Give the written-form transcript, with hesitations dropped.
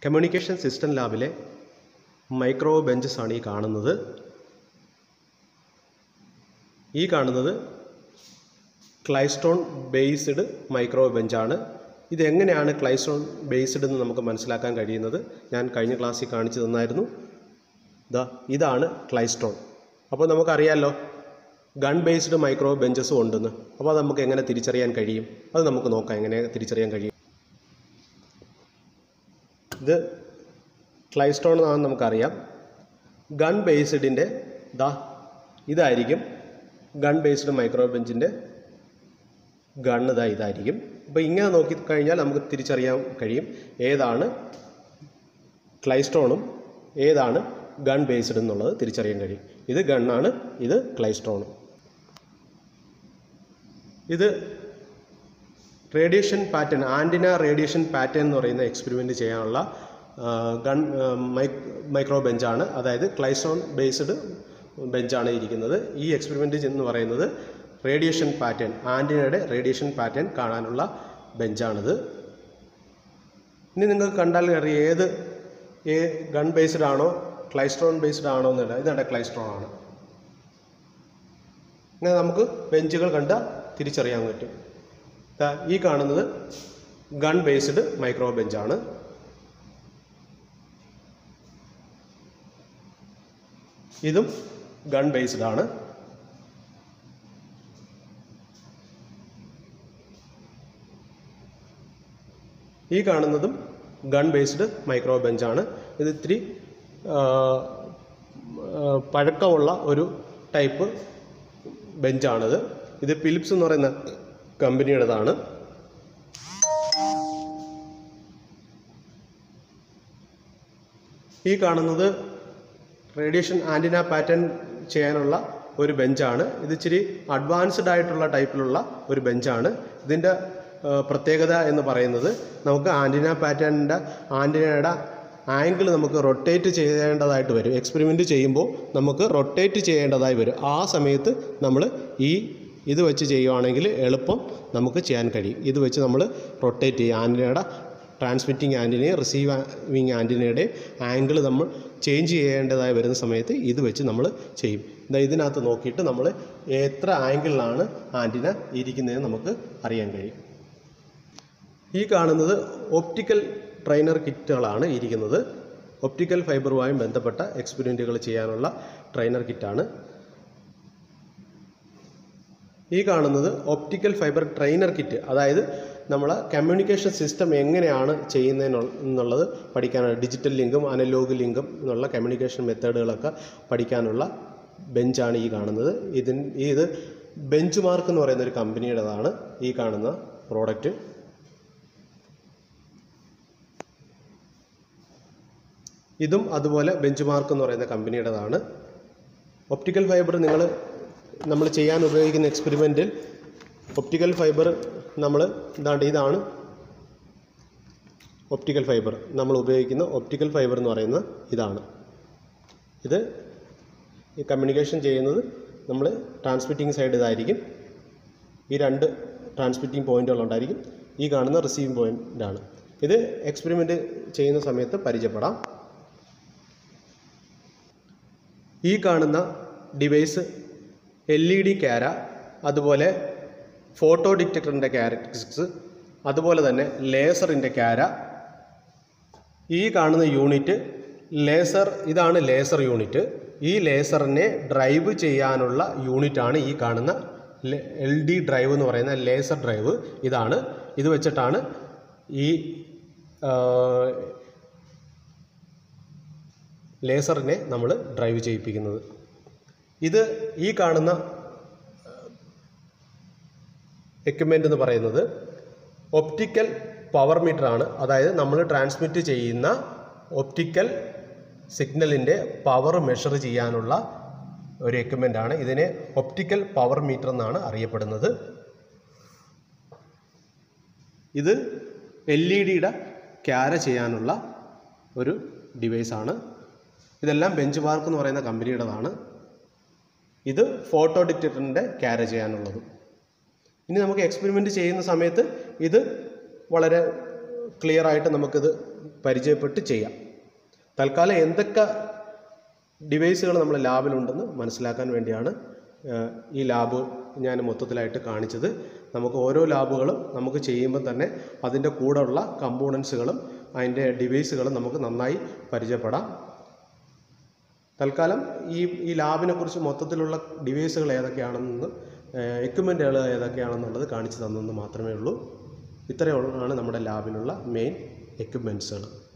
Communication system ലാബിലെ micro benches ആണ് ഈ കാണുന്നത് ക്ലൈസ്റ്റോൺ ബേസ്ഡ് മൈക്രോ ബെഞ്ചാണ്. ഇതെങ്ങനെയാണ് ക്ലൈസ്റ്റോൺ ബേസ്ഡ് എന്ന് നമുക്ക് മനസ്സിലാക്കാൻ കഴിയുന്നത് ഞാൻ കഴിഞ്ഞ ക്ലാസ്സിൽ കാണിച്ചു തന്നായിരുന്നു. ഇതാണ് ക്ലൈസ്റ്റോൺ. അപ്പോൾ നമുക്കറിയാമല്ലോ ഗൺ ബേസ്ഡ് മൈക്രോ ബെഞ്ചസും ഉണ്ടെന്ന്. അപ്പോൾ അത് നമുക്ക് എങ്ങനെ തിരിച്ചറിയാൻ കഴിയും? അത് നമുക്ക് നോക്കാം എങ്ങനെ തിരിച്ചറിയാൻ കഴിയും. ഇത് ക്ലൈസ്റ്റോൺ എന്നാണെന്ന് നമുക്കറിയാം. ഗൺ ബേസ്ഡിൻ്റെ ഇതായിരിക്കും ഗൺ ബേസ്ഡ് മൈക്രോ ബെഞ്ചിൻ്റെ ഗണ്ണ് ഇതായിരിക്കും. അപ്പോൾ ഇങ്ങനെ നോക്കിക്കഴിഞ്ഞാൽ നമുക്ക് തിരിച്ചറിയാൻ കഴിയും ഏതാണ് ക്ലൈസ്റ്റോണും ഏതാണ് ഗൺ ബേസ്ഡ് എന്നുള്ളത് തിരിച്ചറിയാൻ കഴിയും. ഇത് ഗണ്ണാണ്, ഇത് ക്ലൈസ്റ്റോണും. ഇത് radiation pattern, antenna radiation pattern എന്ന് പറയുന്ന എക്സ്പെരിമെൻ്റ് ചെയ്യാനുള്ള മൈക്രോ ബെഞ്ചാണ്. അതായത് ക്ലൈസ്റ്റോൺ ബേസ്ഡ് ബെഞ്ചാണ് ഇരിക്കുന്നത്. ഈ എക്സ്പെരിമെൻ്റ് എന്ന് പറയുന്നത് റേഡിയേഷൻ പാറ്റേൺ, ആൻറ്റിനയുടെ റേഡിയേഷൻ പാറ്റേൺ കാണാനുള്ള ബെഞ്ചാണിത്. ഇനി നിങ്ങൾക്ക് കണ്ടാൽ അറിയാം ഏത് ഗൺ ബേസ്ഡ് ആണോ ക്ലൈസ്റ്റോൺ ബേസ്ഡ് ആണോ എന്നല്ല. ഇതാണ് ക്ലൈസ്റ്റോൺ ആണ്. ഇങ്ങനെ നമുക്ക് ബെഞ്ചുകൾ കണ്ടാൽ തിരിച്ചറിയാൻ പറ്റും. ഈ കാണുന്നത് ഗൺ ബേസ്ഡ് മൈക്രോ ബെഞ്ചാണ്. ഇതും ഗൺ ബേസ്ഡ് ആണ്. ഈ കാണുന്നതും ഗൺ ബേസ്ഡ് മൈക്രോ ബെഞ്ചാണ്. ഇത് ഇത്തിരി പഴക്കമുള്ള ഒരു ടൈപ്പ് ബെഞ്ചാണിത്. ഇത് ഫിലിപ്സ് എന്ന് പറയുന്ന കമ്പനിയുടേതാണ്. ഈ കാണുന്നത് റേഡിയേഷൻ ആൻറ്റിന പാറ്റേൺ ചെയ്യാനുള്ള ഒരു ബെഞ്ചാണ്. ഇത് ഇച്ചിരി അഡ്വാൻസ്ഡ് ആയിട്ടുള്ള ടൈപ്പിലുള്ള ഒരു ബെഞ്ചാണ്. ഇതിൻ്റെ പ്രത്യേകത എന്ന് പറയുന്നത് നമുക്ക് ആൻറ്റിനയുടെ ആംഗിൾ നമുക്ക് റൊട്ടേറ്റ് ചെയ്യേണ്ടതായിട്ട് വരും. എക്സ്പെരിമെൻ്റ് ചെയ്യുമ്പോൾ നമുക്ക് റൊട്ടേറ്റ് ചെയ്യേണ്ടതായി വരും. ആ സമയത്ത് നമ്മൾ ഇത് വെച്ച് ചെയ്യുവാണെങ്കിൽ എളുപ്പം നമുക്ക് ചെയ്യാൻ കഴിയും. ഇത് വെച്ച് നമ്മൾ റൊട്ടേറ്റ് ചെയ്യും. ആൻറ്റിനയുടെ ട്രാൻസ്മിറ്റിംഗ് ആൻറ്റിനയും റിസീവിങ് ആൻറ്റിനയുടെ ആംഗിൾ നമ്മൾ ചേഞ്ച് ചെയ്യേണ്ടതായി വരുന്ന സമയത്ത് ഇത് വെച്ച് നമ്മൾ ചെയ്യും. ഇതിനകത്ത് നോക്കിയിട്ട് നമ്മൾ എത്ര ആംഗിളിലാണ് ആൻറ്റിന ഇരിക്കുന്നതെന്ന് നമുക്ക് അറിയാൻ കഴിയും. ഈ കാണുന്നത് ഒപ്റ്റിക്കൽ ട്രെയിനർ കിറ്റുകളാണ് ഇരിക്കുന്നത്. ഒപ്റ്റിക്കൽ ഫൈബറുമായും ബന്ധപ്പെട്ട എക്സ്പെരിമെൻറ്റുകൾ ചെയ്യാനുള്ള ട്രെയിനർ കിറ്റാണ്. ഈ കാണുന്നത് ഒപ്റ്റിക്കൽ ഫൈബർ ട്രെയിനർ കിറ്റ്. അതായത് നമ്മൾ കമ്മ്യൂണിക്കേഷൻ സിസ്റ്റം എങ്ങനെയാണ് ചെയ്യുന്നതെന്നുള്ളത് പഠിക്കാനുള്ള ഡിജിറ്റൽ ലിങ്കും അനലോഗ് ലിങ്കും എന്നുള്ള കമ്മ്യൂണിക്കേഷൻ മെത്തേഡുകളൊക്കെ പഠിക്കാനുള്ള ബെഞ്ചാണ് ഈ കാണുന്നത്. ഇത് ബെഞ്ച് മാർക്ക് എന്ന് പറയുന്ന ഒരു കമ്പനിയുടേതാണ് ഈ കാണുന്ന പ്രോഡക്റ്റ്. ഇതും അതുപോലെ ബെഞ്ച് മാർക്ക് എന്ന് പറയുന്ന കമ്പനിയുടേതാണ്. ഒപ്റ്റിക്കൽ ഫൈബർ നമ്മൾ ചെയ്യാൻ ഉപയോഗിക്കുന്ന എക്സ്പെരിമെൻറ്റിൽ ഒപ്റ്റിക്കൽ ഫൈബർ ഇതാണ് ഒപ്റ്റിക്കൽ ഫൈബർ. നമ്മൾ ഉപയോഗിക്കുന്ന ഒപ്റ്റിക്കൽ ഫൈബർ എന്ന് പറയുന്ന ഇതാണ്. ഇത് ഈ കമ്മ്യൂണിക്കേഷൻ ചെയ്യുന്നത് നമ്മൾ ട്രാൻസ്മിറ്റിംഗ് സൈഡ് ഇതായിരിക്കും. ഈ രണ്ട് ട്രാൻസ്മിറ്റിംഗ് പോയിൻ്റുകളുണ്ടായിരിക്കും. ഈ കാണുന്ന റിസീവിംഗ് പോയിൻ്റാണ്. ഇത് എക്സ്പെരിമെൻ്റ് ചെയ്യുന്ന സമയത്ത് പരിചയപ്പെടാം. ഈ കാണുന്ന ഡിവൈസ് LED ക്യാര, അതുപോലെ ഫോട്ടോ ഡിറ്റക്ടറിൻ്റെ ക്യാരക്ടറിസ്റ്റിക്സ്, അതുപോലെ തന്നെ ലേസറിൻ്റെ ക്യാര. ഈ കാണുന്ന യൂണിറ്റ് ഇതാണ് ലേസർ യൂണിറ്റ്. ഈ ലേസറിനെ ഡ്രൈവ് ചെയ്യാനുള്ള യൂണിറ്റാണ് ഈ കാണുന്ന LD ഡ്രൈവ് എന്ന് പറയുന്ന ലേസർ ഡ്രൈവ്. ഇത് വെച്ചിട്ടാണ് ഈ ലേസറിനെ നമ്മൾ ഡ്രൈവ് ചെയ്യിപ്പിക്കുന്നത്. ഈ കാണുന്ന എക്യുപ്മെൻ്റ് എന്ന് പറയുന്നത് ഒപ്റ്റിക്കൽ പവർ മീറ്ററാണ്. അതായത് നമ്മൾ ട്രാൻസ്മിറ്റ് ചെയ്യുന്ന ഒപ്റ്റിക്കൽ സിഗ്നലിൻ്റെ പവർ മെഷർ ചെയ്യാനുള്ള ഒരു എക്യുപ്മെൻ്റാണ്. ഇതിനെ ഒപ്റ്റിക്കൽ പവർ മീറ്റർ എന്നാണ് അറിയപ്പെടുന്നത്. ഇത് LED ക്യാര ചെയ്യാനുള്ള ഒരു ഡിവൈസാണ്. ഇതെല്ലാം ബെഞ്ച് മാർക്ക് എന്ന് പറയുന്ന കമ്പനിയുടേതാണ്. ഇത് ഫോട്ടോ ഡിറ്റക്ടറിൻ്റെ ക്യാര ചെയ്യാനുള്ളതും. ഇനി നമുക്ക് എക്സ്പെരിമെൻ്റ് ചെയ്യുന്ന സമയത്ത് ഇത് വളരെ ക്ലിയറായിട്ട് നമുക്കിത് പരിചയപ്പെട്ട് ചെയ്യാം. തൽക്കാലം എന്തൊക്കെ ഡിവൈസുകൾ നമ്മുടെ ലാബിലുണ്ടെന്ന് മനസ്സിലാക്കാൻ വേണ്ടിയാണ് ഈ ലാബ് ഞാൻ മൊത്തത്തിലായിട്ട് കാണിച്ചത്. നമുക്ക് ഓരോ ലാബുകളും നമുക്ക് ചെയ്യുമ്പോൾ തന്നെ അതിൻ്റെ കൂടെയുള്ള കമ്പോണൻസുകളും അതിൻ്റെ ഡിവൈസുകളും നമുക്ക് നന്നായി പരിചയപ്പെടാം. തൽക്കാലം ഈ ലാബിനെ കുറിച്ച് മൊത്തത്തിലുള്ള ഡിവൈസുകൾ ഏതൊക്കെയാണെന്ന് എക്യുപ്മെൻറ്റുകൾ ഏതൊക്കെയാണെന്നുള്ളത് കാണിച്ചു തന്നെന്ന് മാത്രമേ ഉള്ളൂ. ഇത്രയാണ് നമ്മുടെ ലാബിലുള്ള മെയിൻ എക്യുപ്മെൻറ്റ്സുകൾ.